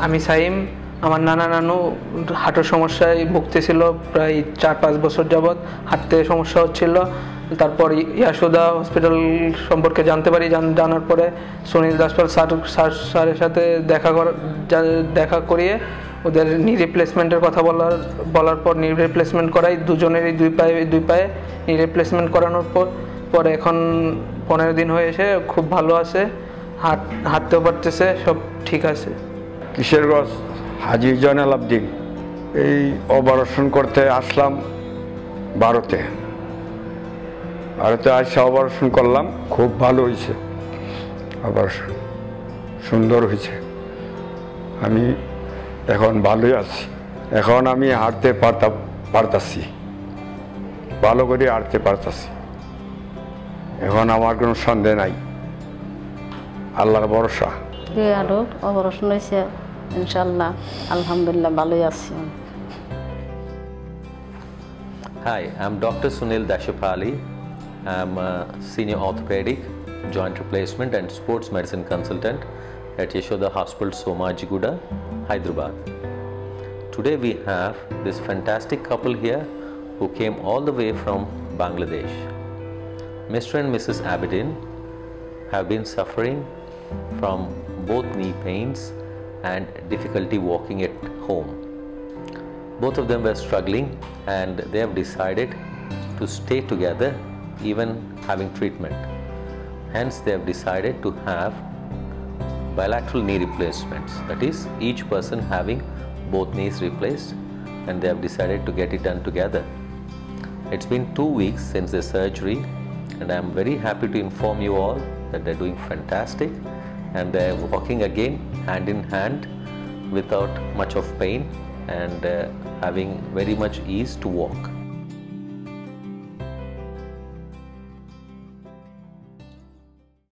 আমি সাইম, আমার নানা নানু হাঁটুর সমস্যায় ভুগতেছিল প্রায় 4-5 বছর যাবৎ, হাঁটতে সমস্যা হচ্ছিল। তারপর ইয়াশোদা হসপিটাল সম্পর্কে জানতে পারি, জানার পরে সুনীল দাসপাল স্যারের সাথে দেখা করিয়ে ওদের নি রিপ্লেসমেন্টের কথা বলার পর নি রিপ্লেসমেন্ট করাই, দুজনেরই দুই পায়ে নি রিপ্লেসমেন্ট করানোর পরে এখন 15 দিন হয়ে এসে খুব ভালো আছে, হাঁটতেও পারতেছে, সব ঠিক আছে। কিশোরগঞ্জ হাজী জয়নাল আবদিন, এই অপারেশন করতে আসলাম ভারতে আসে অপারেশন করলাম, খুব ভালো হয়েছে, অপারেশন সুন্দর হয়েছে। আমি এখন ভালোই আছি, এখন আমি হাঁটতে পারতাছি, ভালো করে হাঁটতে পারতাছি, এখন আমার কোনো সন্দেহ নাই, আল্লাহর ভরসা। আরও অপারেশন হয়েছে, ইনশাল্লাহ আলহামদুলিল্লাহ ভালোই আছি। Hi, I'm Dr. Sunil Dashipali. I'm a senior orthopedic, joint replacement and sports medicine consultant at Yashoda Hospital, Somajiguda, Hyderabad. Today we have this fantastic couple here who came all the way from Bangladesh. Mr. and Mrs. Abidin have been suffering from both knee pains and difficulty walking at home. Both of them were struggling and they have decided to stay together even having treatment. Hence they have decided to have bilateral knee replacements, that is each person having both knees replaced, and they have decided to get it done together. It's been 2 weeks since the surgery and I am very happy to inform you all that they're doing fantastic and they're walking again hand in hand without much of pain and having very much ease to walk.